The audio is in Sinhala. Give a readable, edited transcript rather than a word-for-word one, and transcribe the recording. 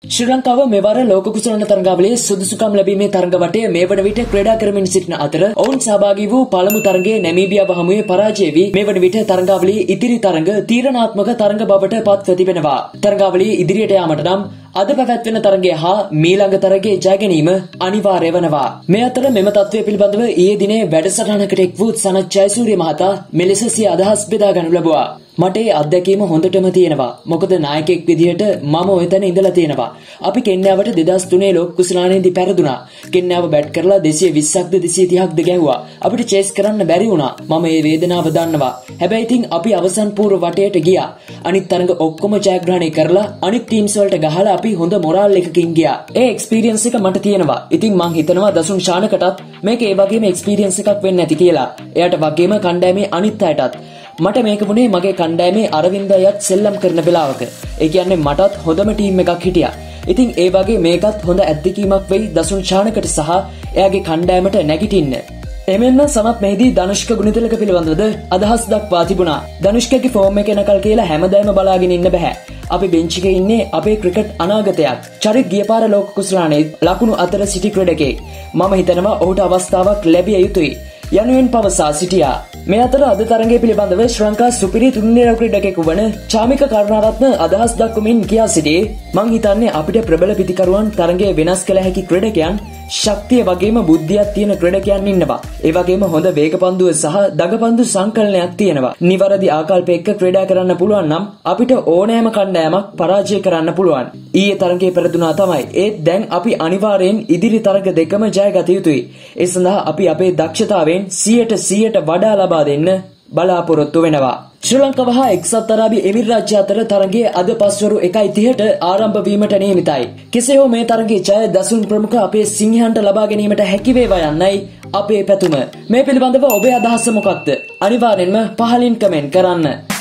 ශ්‍රී ලංකාව මෙවර ලෝක කුසලාන තරඟාවලියේ සුදුසුකම් ලැබීමේ තරඟ වටේ මේ වන විට ක්‍රීඩා කරමින් සිටින අතර ඔවුන් සහභාගී වූ පළමු තරඟයේ නැමීබියාව හමුවේ පරාජය වී මේ වන විට තරඟාවලියේ ඉදිරි තරඟ තීරණාත්මක තරඟ බවට පත්ව තිබෙනවා. තරඟාවලියේ ඉදිරියට යාමට නම් අද පැවැත්වෙන තරඟය හා මීළඟ තරඟයේ ජය ගැනීම අනිවාර්ය වෙනවා. මේ අතර මෙම තත්ත්වය පිළිබඳව ඊයේ දිනේ වැඩසටහනකට එක් වූ සනත් ජයසූරිය මහතා මෙලෙස සිය අදහස් බෙදා ගනු ලැබුවා. මට ඒ අත්දැකීම හොඳටම තියෙනවා. මොකද නායකයෙක් විදිහට මම ඔය තැන ඉඳලා තියෙනවා. අපි කෙන්යාවට 2003 ලෝක කුසලානේදී පෙරදුනා. කෙන්යාව බැට් කරලා 220ක්ද 230ක්ද ගැහුවා. අපිට චේස් කරන්න බැරි වුණා. මම මේ වේදනාව දන්නවා. හැබැයි ඉතින් අපි අවසන් පූර්ව වටයට ගියා. අනිත් තරඟ ඔක්කොම ජයග්‍රහණය කරලා අනිත් ටීම්ස් වලට ගහලා අපි හොඳ මොරාල් එකකින් ගියා. ඒ එක්ස්පීරියන්ස් එක මට තියෙනවා. ඉතින් මං හිතනවා දසුන් ශානකටත් මේක ඒ වගේම එක්ස්පීරියන්ස් එකක් වෙන්න ඇති කියලා. එයාට වගේම කණ්ඩායමේ අනිත් අයටත්. මට මේක වුණේ මගේ කණ්ඩායමේ අරවින්දයත් සෙල්ලම් කරන වෙලාවක. ඒ කියන්නේ මටත් හොඳම ටීම් එකක් හිටියා. ඉතින් ඒ වගේ මේකත් හොඳ අත්දැකීමක් වෙයි දසුන් ශානකට සහ එයාගේ කණ්ඩායමට නැගිටින්න. එමෙන්න සමත් මෙහිදී ධනුෂ්ක ගුණතිලක පිළිබඳවද අදහස් දක්වා තිබුණා. ධනුෂ්කගේ ෆෝම් එක එනකල් කියලා හැමදාම බලාගෙන ඉන්න බෑ. අපි බෙන්ච් එකේ ඉන්නේ අපේ ක්‍රිකට් අනාගතයක්. චරිත් ගියපාර ලෝක කුසලානේ ලකුණු අතර සිටි ක්‍රීඩකයෙක්. මම හිතනවා ඔහුට අවස්ථාවක් ලැබිය යුතුයි. යනුවෙන් පවසා සිටියා. මේ අතර අද තරඟය පිළිබඳව ශ්‍රී ලංකා සුපිරි තුන්වෙනි ක්‍රීඩකයෙකු වන චාමික කරුණාරත්න අදහස් දක්වමින් කියා සිටියේ මං හිතන්නේ අපිට ප්‍රබල පිතිකරුවන් තරඟය වෙනස් කළ හැකි ක්‍රීඩකයන් ශක්තිය වගේම බුද්ධියක් තියෙන ක්‍රීඩකයන් ඉන්නවා. ඒ වගේම හොඳ වේගපන්දුව සහ දගපන්දු සංකලනයක් තියෙනවා. නිවැරදි ආකල්ප එක්ක ක්‍රීඩා කරන්න පුළුවන් නම් අපිට ඕනෑම කණ්ඩායමක් පරාජය කරන්න පුළුවන්. ඊයේ තරඟයේ පෙරදුනා තමයි. ඒත් දැන් අපි අනිවාර්යෙන් ඉදිරි තරඟ දෙකම ජයගත යුතුයි. ඒ සඳහා අපි අපේ දක්ෂතාවයෙන් 100% වඩා ලබා දෙන්න බලාපොරොත්තු වෙනවා. ශ්‍රී ලංකාව හා එක්සත් අරාබි එමිරාජ්‍ය අතර තරඟයේ අද පස්වරු 1:30ට ආරම්භ වීමට නියමිතයි. කෙසේ හෝ මේ තරඟයේ ජය දසුන් ප්‍රමුඛ අපේ සිංහයන්ට ලබා ගැනීමට හැකි වේවා යන්නයි අපේ පැතුම. මේ පිළිබඳව ඔබේ අදහස මොකක්ද? අනිවාර්යෙන්ම පහලින් කමෙන්ට් කරන්න.